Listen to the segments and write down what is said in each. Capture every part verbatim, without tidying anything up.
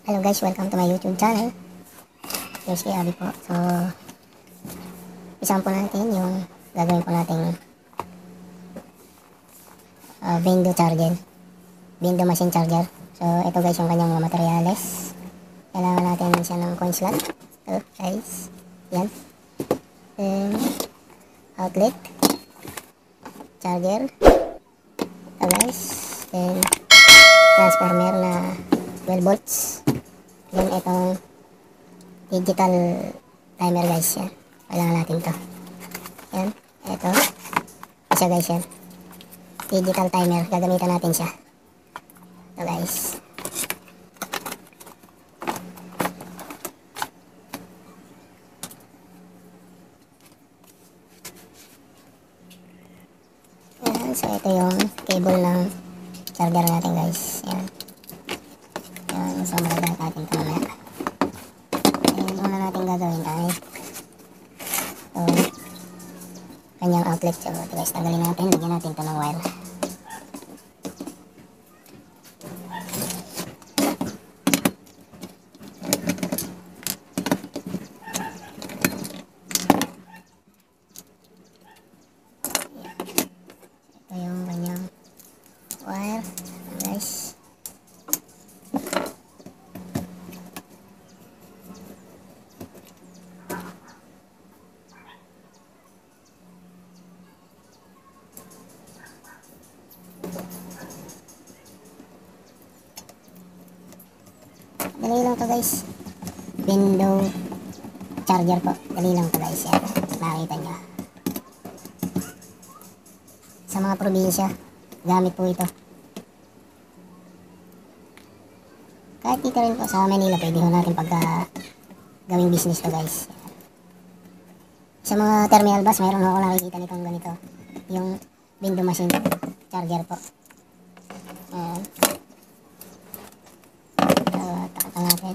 Hello guys, welcome to my YouTube channel. Here's kay Abby po. So, isang po natin yung gagawin po nating uh, Bendo charger. Bendo machine charger. So, ito guys yung kanyang mga materyales. Kailangan natin siya ng coin slot. Ito guys. Yan. Then, outlet. Charger. Ito guys. Then, transformer na twelve volts. Then, itong digital timer guys. Yan. Kailangan natin to. Yan. Ito. Isa guys yan. Digital timer. Gagamitan natin siya. Ito guys. Yan. So, ito yung cable ng charger natin guys. Yan. Yan. So, magagamit natin ito mamaya. And una natin gagawin ay ito. Kanyang outlet. So, ito guys. Tanggalin natin. Lagyan natin ito ng wire. Ito yung kanyang wire. Guys. Dali lang to guys. Window charger po. Dali lang to guys. Yan. Makita nyo. Sa mga probinsya, gamit po ito. Kahit dito rin po sa Manila, pwede ho natin pagka gawing business to guys. Sa mga terminal bus, mayroon ako nakikita nitong ganito. Yung window machine charger po. Ayan. So, takatan natin.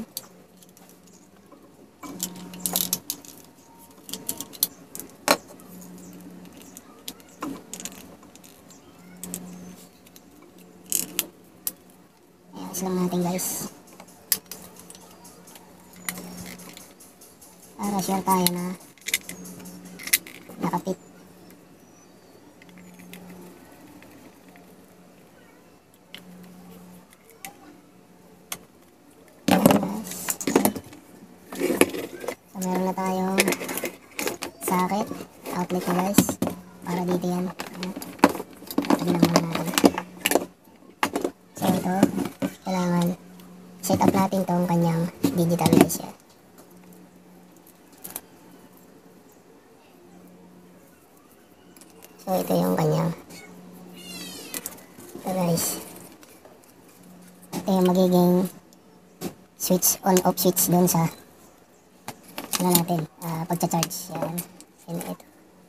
Ayan, islam natin guys. Para sure tayo na nakapit. So, meron na tayong socket, outlet na guys. Para dito yan. Tabi lang muna natin. So, ito, kailangan set up natin tong kanyang digital guys yan. So, ito yung kanyang ito guys. Ito yung magiging switch, on off switch dun sa ano natin, uh, pagcha-charge. Yan. Yan ito.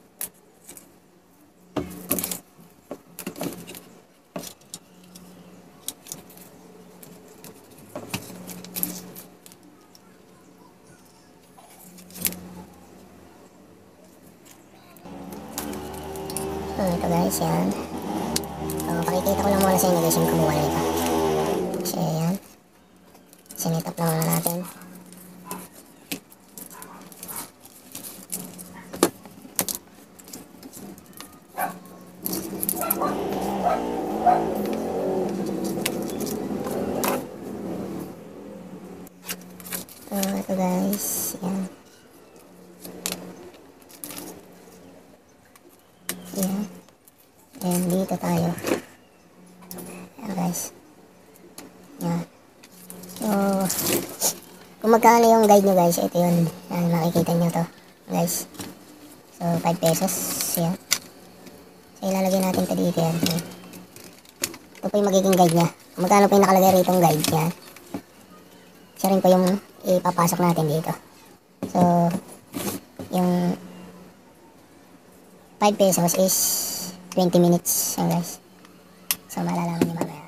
So, ito guys, yan. So, pakikita ko lang muna sa inyo guys yung kumuha nito. Kasi, yan. Sinit up lang muna natin. So, ito guys, yan. Yan. And dito tayo. Yan guys. Yan. So, kung magkano yung guide nyo guys, ito yun. Yan, makikita nyo to guys. So, five pesos. Yan. So, ilalagay natin ito dito yan. Ito po yung magiging guide nya. Kung magkano po yung nakalagay rito yung guide nya. Siya rin po yung ipapasok natin dito. So, yung five pesos is twenty minutes. Yan guys. So, malalaman nyo mamaya.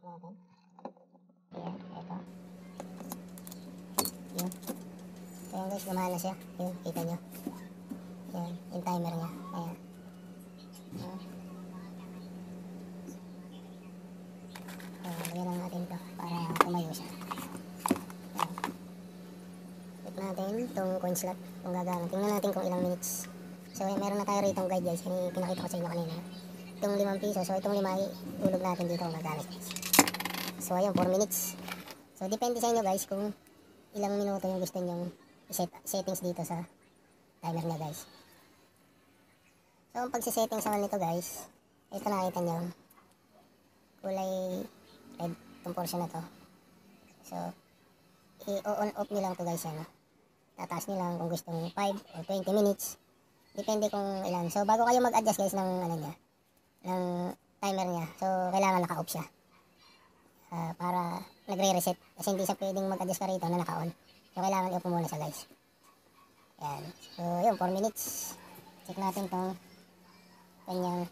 natin. Ayan, eto. Yun. So yun guys, gumana siya. Yun, kita nyo. Ayan, yung timer niya. Ayan. Ayan. Ayan, lagyan lang natin ito para tumayo siya. Ayan. Click natin itong coin slot kung gagana. Tingnan natin kung ilang minutes. So ayan, meron na tayo rito guide guys. Yung pinakita ko sa inyo kanina. Itong limang piso. So itong lima itulog natin dito kung gagana guys. So ayun, four minutes. So depende sa inyo guys kung ilang minuto yung gusto nyong set settings dito sa timer niya guys. So ang pagsisetting sa nito guys, ito nakita nyo kulay red itong portion na to. So i-on off nyo lang to guys yan. Tataas nyo lang kung gustong five or twenty minutes. Depende kung ilan. So bago kayo mag-adjust guys ng ano niya, ng timer niya, so kailangan naka-off siya. Uh, para nagre-reset kasi hindi siya pwedeng mag-adjust ka rito na naka-on. So kailangan i-off muna siya guys. Yan. So yun, four minutes. Check natin tong kanyang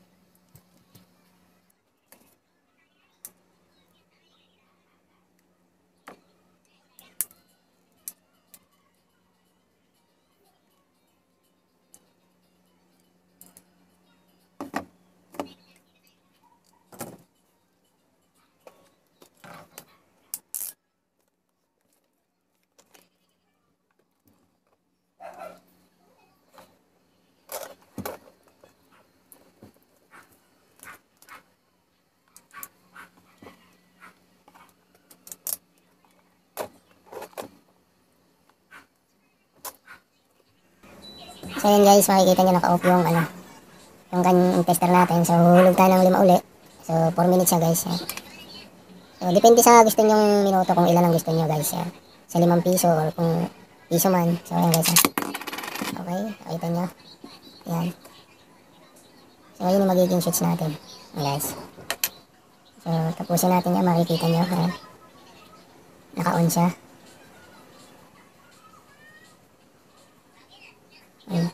so yun guys, makikita nyo naka-off yung ano, yung kanyang tester natin. So hulog tayo ng lima uli. So four minutes siya guys. Yan. So depende sa gusto nyong minuto kung ilan ang gusto nyo guys. Yan. Sa limang piso or kung piso man. So ayan guys. Yan. Okay, nakita nyo. Yan. So yun yung magiging switch natin guys. So tapusin natin yan, makikita nyo. Ayan. Naka-on siya. Ayan.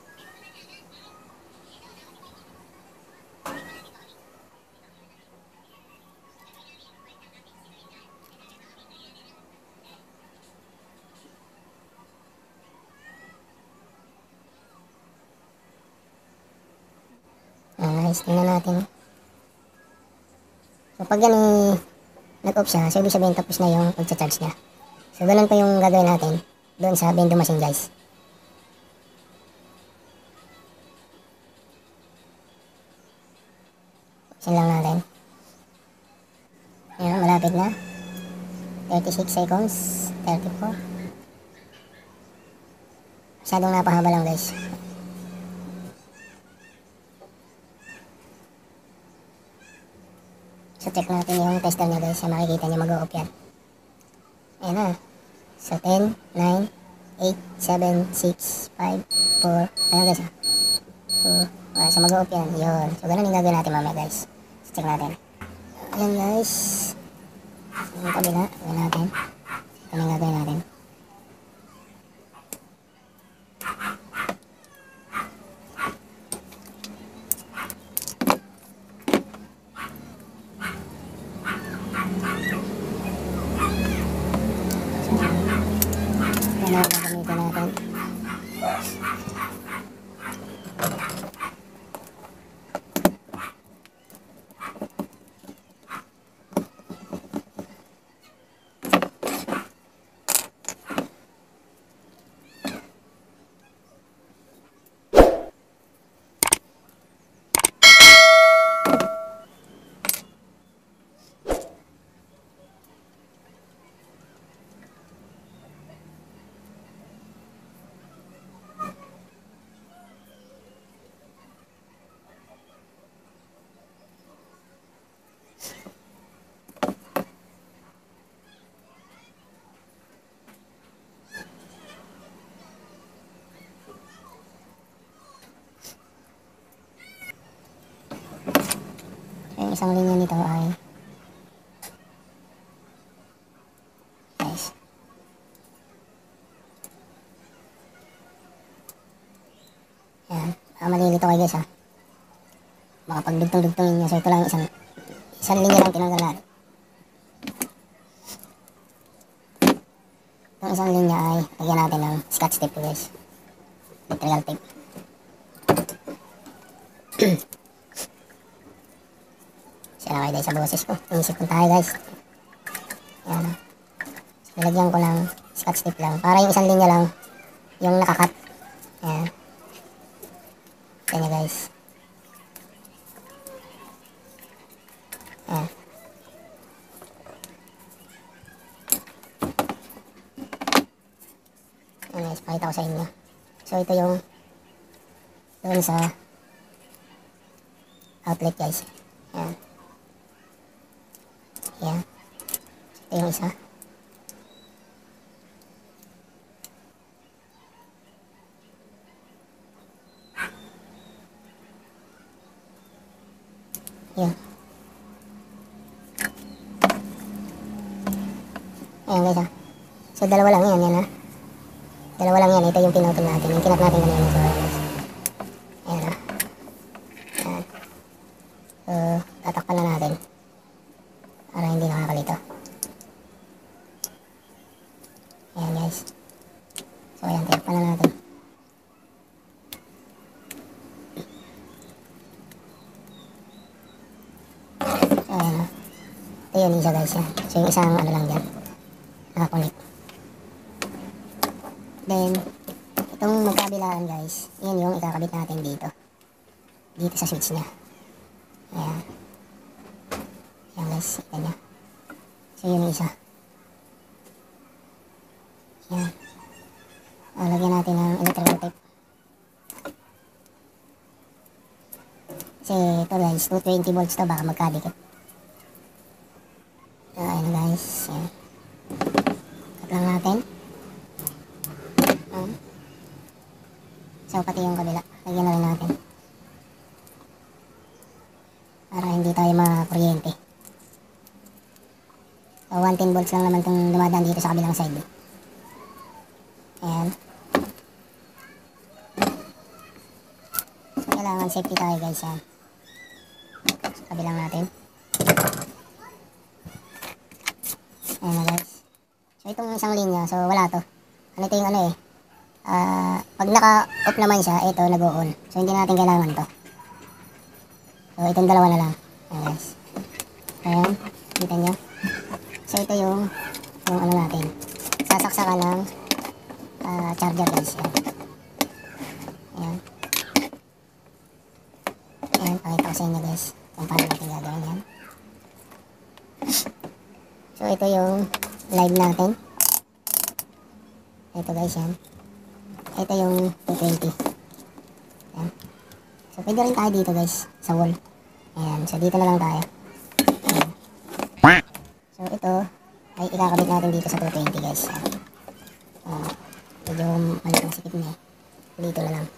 Guys, tingnan natin. So pag yan eh, nag-off siya, so ibig sabihin tapos na yung pag-charge niya. So ganun pa yung gagawin natin doon sa vending machine guys. Buksan lang natin. Ayan, malapit na. thirty-six seconds. thirty-four. Masyadong napahaba lang guys. So check natin yung tester niya guys. So makikita niya mag-o-off yan. Ayan na. So ten, nine, eight, seven, six, five, four. Ayan guys. So, uh, so mag-o-off yan. Yun. So ganun yung gagawin natin mamaya guys. So check natin. Ayan guys. So yung kabila. Gawin natin. Ito yung gagawin natin. Yan ang gagamitin natin. Yung isang linya nito ay guys. Yan. Baka malilito kayo guys ha. Baka pag dugtong-dugtongin nyo. So ito lang isang isang linya lang tinanggal natin. Yung isang linya ay lagyan natin ng scotch tape guys. Electrical tape. Siya na kayo sa boses ko. Inisip ko tayo guys. Ayan. Nilagyan ko ng scotch tape lang. Para yung isang linya lang yung nakakat. Ayan. Ayan nyo guys. Ayan. Ayan guys, pakita ko sa inyo. So ito yung doon sa outlet guys. Ayan. Ayan. Ito yung isa. Ayan. Ayan guys ha. So dalawa lang yan, yan ha. Dalawa lang yan. Ito yung pinutol natin. Yung kinap natin kanina. So ayan guys. Ayan ha. Ayan. So tatakpan na natin. Para hindi nakakalito. Ayan guys. So ayan, tatakpan na natin. So ayan ha. Ito yun isa guys yan. So yung isang ano lang dyan. Nakakunik. Then, itong magkabilaan guys, yan yung ikakabit natin dito. Dito sa switch niya. Ayan. Ayan guys, kita niya. So yun yung isa. Ayan. O, lagyan natin ng electrical tape. Kasi ito guys, two twenty volts to, baka magkadikit. So ayan guys. Ayan. Cut lang natin. Ayan. So pati yung kabila, lagyan na rin natin. Para hindi tayo makakuryente. So one ten volts lang naman itong dumadaan dito sa kabilang side. Ayan. So kailangan safety tayo guys yan. So kabilang natin. Ayan na guys. So itong isang linya, so wala to. Ano ito yung ano eh. Uh, pag naka-off naman siya, ito nag-o-on. So hindi natin kailangan to. So itong dalawa na lang. Ayan guys. Ayan. Kita nyo. So ito yung yung ano natin. Sasaksakan ng uh, charger guys. Ayan. Ayan. Ayan. Pakita ko sa inyo guys kung paano natin gagawin yan. So ito yung live natin. Ito guys yan. Ito yung two twenty. Ayan. So pwede rin tayo dito guys sa wall. Ayan. So dito na lang tayo. Ayan. So ito ay ikakabit natin dito sa two twenty guys. Ayan. Uh, medyo malit ang sikip niya. Dito na lang.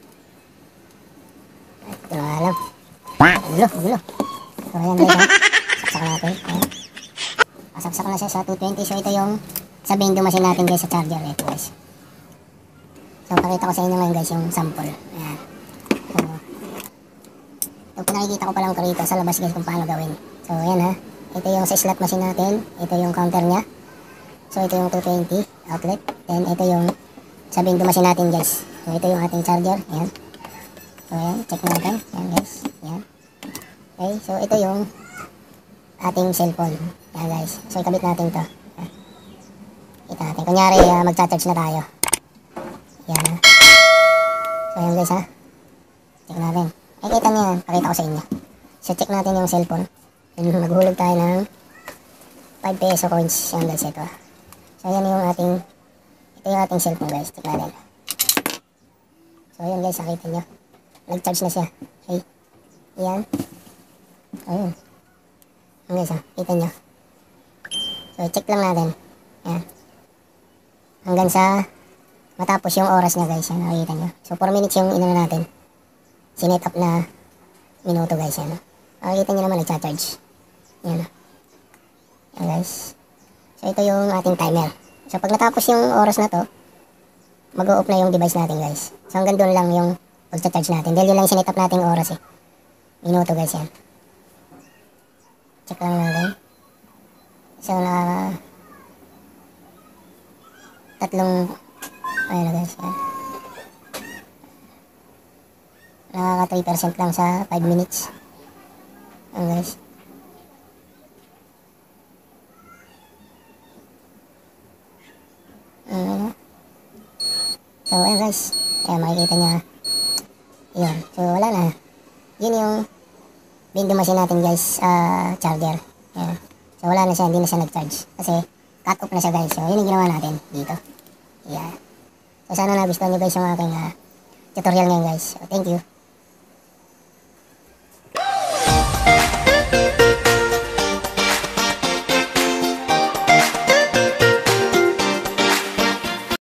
Ito na lang. Gulo, gulo. So ayan guys. Saksak natin. Ayan. Pasaksak na siya sa two twenty. So ito yung sabihin dumasin natin guys sa charger. Ito guys. So pakita ko sa inyo ngayon guys yung sample. Ayan. So, ito pinakikita ko pa lang ito rito sa labas guys kung paano gawin. So ayan ha. Ito yung sa slot machine natin. Ito yung counter nya. So ito yung two twenty outlet. Then ito yung sabihin dumasin natin guys. So ito yung ating charger. Ayan. So ayan. Check natin. Ayan guys. Ayan. Okay. So ito yung ating cellphone. Ayan guys. So ikabit natin to. Ayan. Kita natin. Kunyari uh, mag-charge na tayo. Ayan ha. So ayan guys ha. Check natin. Ay kita nyo yan. Pakita ko sa inyo. So check natin yung cellphone. And maghulog tayo ng five peso coins. Ayan guys ito. So ayan yung ating ito yung ating cellphone guys. Check natin. So ayan guys. Nakita nyo. Nag-charge na siya. Okay. Ayan. Ayan. Ayan guys ha. Kita nyo. So check lang natin. Ayan. Hanggang sa matapos yung oras niya guys. Yan, nakikita nyo. So four minutes yung inano natin. Sinet up na minuto guys. Yan. Nakikita nyo naman nagcha-charge. Yan. Yan guys. So ito yung ating timer. So pag natapos yung oras na to, mag-o-off na yung device natin guys. So hanggang doon lang yung pag-charge natin. Dahil yun lang yung sinet up natin oras eh. Minuto guys yan. Check lang natin. So na tatlong, ayun na guys, yan. Nakaka three percent lang sa five minutes. Ayan guys. Ayan. So ayan guys, ayan makikita nyo. Yun, so wala na. Yun yung vending machine natin guys, uh, charger. Ayan. So wala na siya, hindi na siya nag-charge. Kasi cut off na siya guys. So yun yung ginawa natin dito. Yeah. So sana nagustuhan nyo guys yung aking uh, tutorial ngayon guys. So thank you.